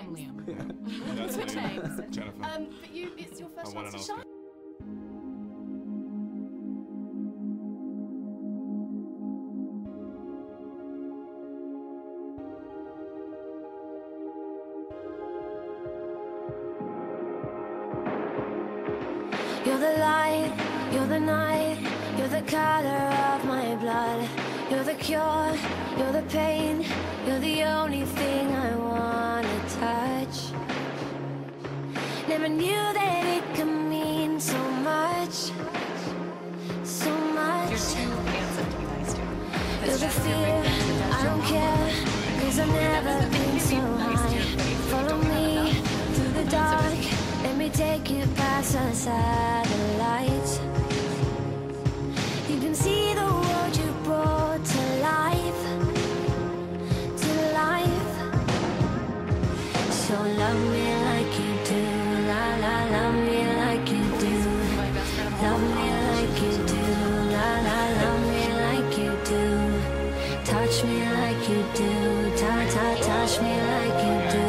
I'm Liam. Yeah. That's me, James. Jennifer. But it's your first I won chance an to shine. Oscar. You're the light, you're the night, you're the color of my blood. You're the cure, you're the pain, you're the only thing I wanna touch. Never knew that it could mean so much, so much. You're too handsome to be nice to. You're the fear, I don't care, 'cause I've never been so high. Follow me through the dark, let me take you past the satellites. You can see the world you brought to life, to life. So love me like you do, la la, love me like you do. Love me like you do, la la, love me like you do. Touch me like you do, touch me like you do.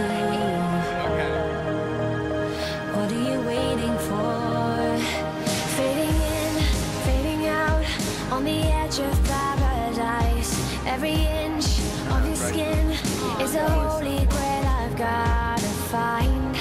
What are you waiting for? Fading in, fading out, on the edge of paradise. Every inch of your skin is a holy grail I've gotta find.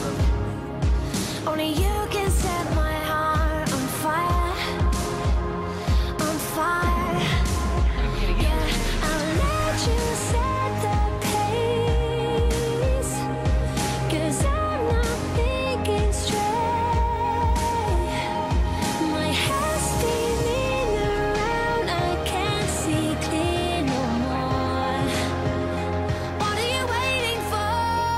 Only you can set my heart on fire, on fire. Yeah, I'll let you set the pace, 'cause I'm not thinking straight. My head's spinning around, I can't see clear no more. What are you waiting for?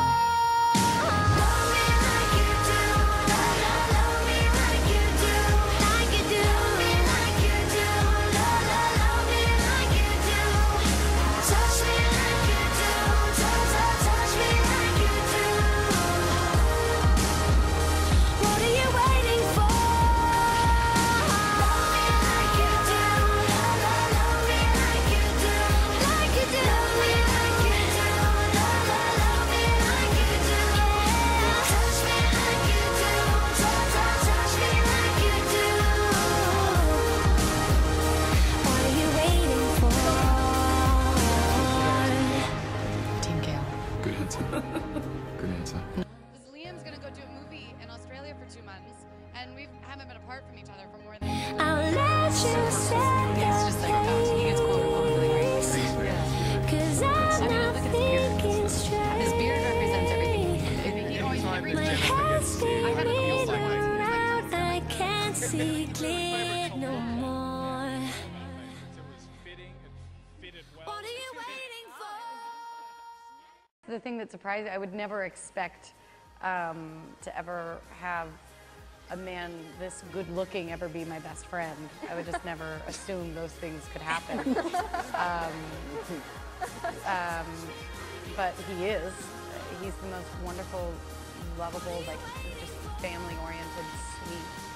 Love me like you do, la la, love me like you do, like you do. Love me like you do, la la, love me like you do. Touch me like you do, touch me like you do. What are you waiting for? Love me like you do, la la, love me like you do, like you do. Love me like you do, la la, love me like you do. Touch me like you do, touch me like you do. What are you waiting for? Team Gale. Good answer. Good answer. Liam's gonna go do a movie in Australia for 2 months, and we haven't been apart from each other for more than a year. I'll let you set It's just like he gets quoted all over the great. the 'cause I'm not look at his beard. thinking straight. His beard represents everything. He always every My head's spinning I had a couple around, I can't see clear no more. What are you waiting for? The thing that surprised me, I would never expect to ever have a man this good looking ever be my best friend. I would just never assume those things could happen. But he is. He's the most wonderful, lovable, like just family oriented, sweet